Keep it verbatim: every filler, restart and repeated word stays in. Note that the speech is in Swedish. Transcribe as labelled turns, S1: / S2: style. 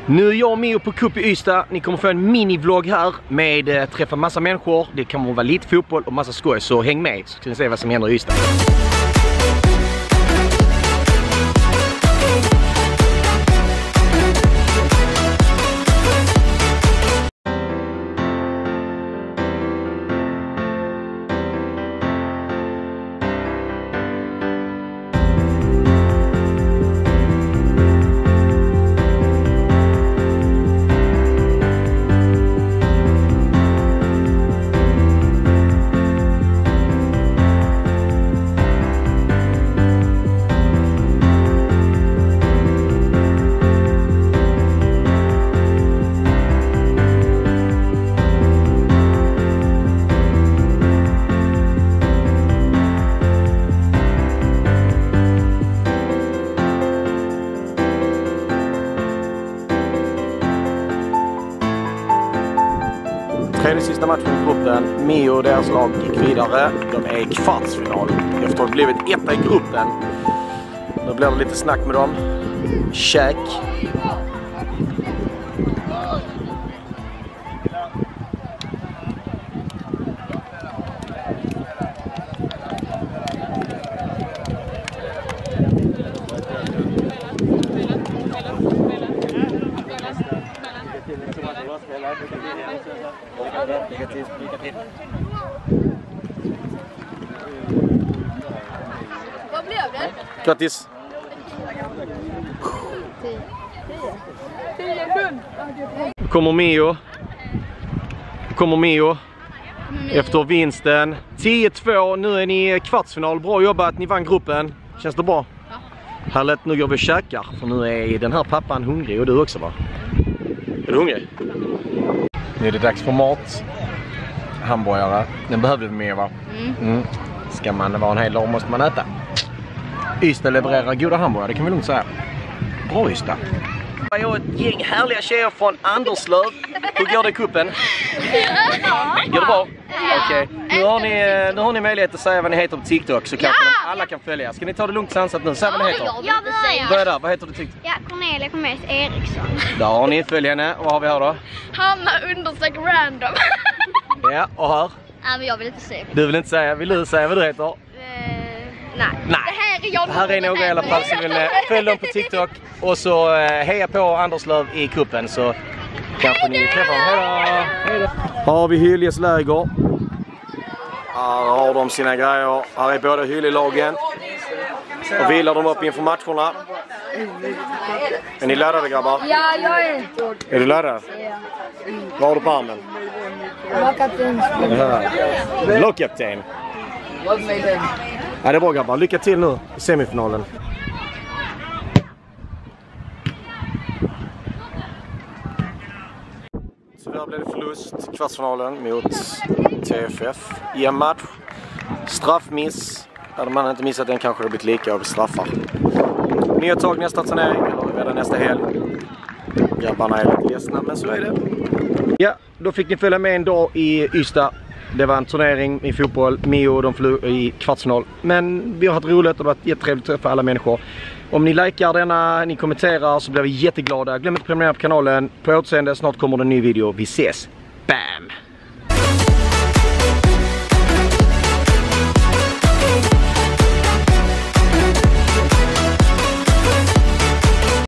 S1: Nu är jag och Mio på cup i Ystad. Ni kommer få en mini-vlogg här med eh, träffa massa människor. Det kommer vara lite fotboll och massa skoj, så häng med så kan ni se vad som händer i Ystad. Tredje sista matchen i gruppen. Mio och deras lag gick vidare. De är i kvartsfinal. Efter att ha blivit etta i gruppen. Då blir det lite snack med dem. Käk.
S2: Vad blev det?
S1: Grattis! Kommer Mio. Kommer Mio. Efter vinsten. tio två, nu är ni i kvartsfinal. Bra jobbat, ni vann gruppen. Känns det bra?
S2: Ja.
S1: Härligt, nu går vi och käkar. För nu är den här pappan hungrig och du också, va? Är du hungrig? Nu är det dags för mat. Hamburgare. Den behövde vi med, va? Mm. Mm. Ska man vara en hel dag måste man äta. Ystad levererar goda hamburgare, det kan vi lugnt säga. Bra Ystad. Jag har ett gäng härliga tjejer från Anderslöv. Hur går det i kuppen? Går det bra? Okej. Okay. Nu, har ni, nu har ni möjlighet att säga vad ni heter på TikTok så kanske ja! alla kan följa. Ska ni ta det lugnt sansat nu? Säg vad ni heter.
S2: Jag vill säga.
S1: Börja där, vad heter du TikTok?
S2: Ja, Cornelia Cornelis Eriksson.
S1: Där har ni, följ henne. Och vad har vi här då?
S2: Hanna understreck random.
S1: Ja, och här?
S2: Ja, men jag vill inte säga.
S1: Du vill inte säga, vill du säga vad du heter?
S2: Uh, nej.
S1: Nej.
S2: Det här är jag.
S1: Det här är några i alla fall som vill följa dem på TikTok. Och så heja på Anderslöv i kuppen så kanske ni träffar dem. Hej då! Här har vi Hyljes läger. Här har de sina grejer. Här är båda Hylje-lagen. Och vilar de upp inför matcherna. Är ni laddade, grabbar?
S3: Ja, jag är.
S1: Är du laddad?
S3: Ja.
S1: Vad har du på armen?
S3: Lagkapten.
S1: Lagkapten. Ja, det är bra, grabbar. Lycka till nu i semifinalen. Så där blev det förlust. Kvartsfinalen mot T F F. I en match. Straffmiss. Hade man inte missat den kanske det blivit lika och straffar. Nya tag nästa turnering. Eller redan nästa helg. Grabbarna är lite ledsna, men så är det. Ja, då fick ni följa med en dag i Ystad. Det var en turnering i fotboll. Mio och de flög i kvartsfinal. Men vi har haft roligt och det har varit jättetrevligt att träffa alla människor. Om ni likar denna, ni kommenterar så blir vi jätteglada. Glöm inte att prenumerera på kanalen. På återseende, snart kommer det en ny video. Vi ses. Bam!